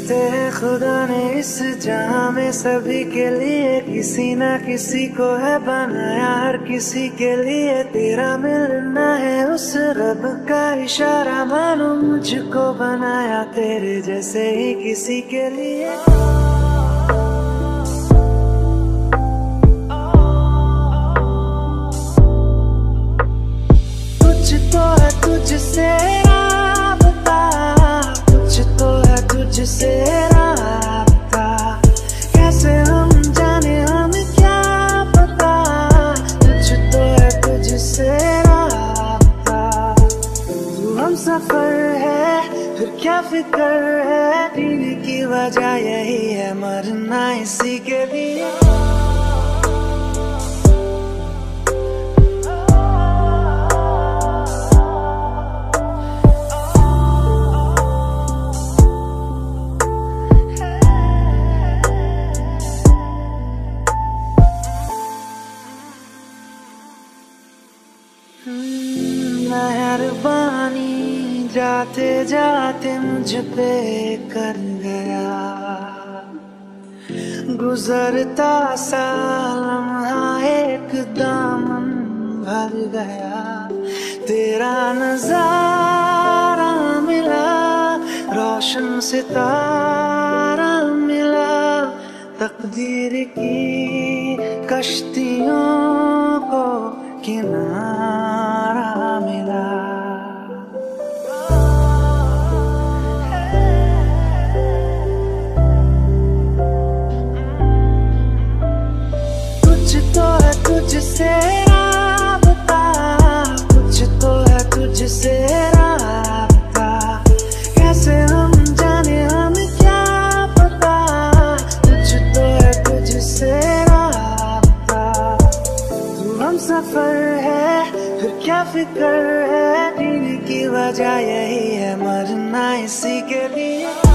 तेरे खुदा ने इस जहां में सभी के लिए किसी ना किसी को है बनाया, हर किसी के लिए तेरा मिलना है उस रब का इशारा। मानो मुझको बनाया तेरे जैसे ही किसी के लिए। कुछ तो है तुझसे राबता, कुछ तो है तुझसे राबता, कैसे हम जाने हम क्या पता। कुछ तो है तुझसे राबता, तू हम सफर है फिर क्या फिक्र है, जीने की वजह यही है मरना इसी के लिए। मेहरबानी जाते जाते मुझ पे कर गया, गुजरता सा लम्हा एक दामन भर गया। तेरा नजारा मिला, रोशन सितारा मिला, तकदीर की कश्तियों को किनारा मिला। कुछ तो है तुझसे राबता, कुछ तो है तुझसे राबता, कैसे हम जाने हम क्या पता। कुछ तो है तुझसे राबता, तू हम सफर है फिर क्या फिक्र है, जीने की वजह यही है मरना इसी के लिए।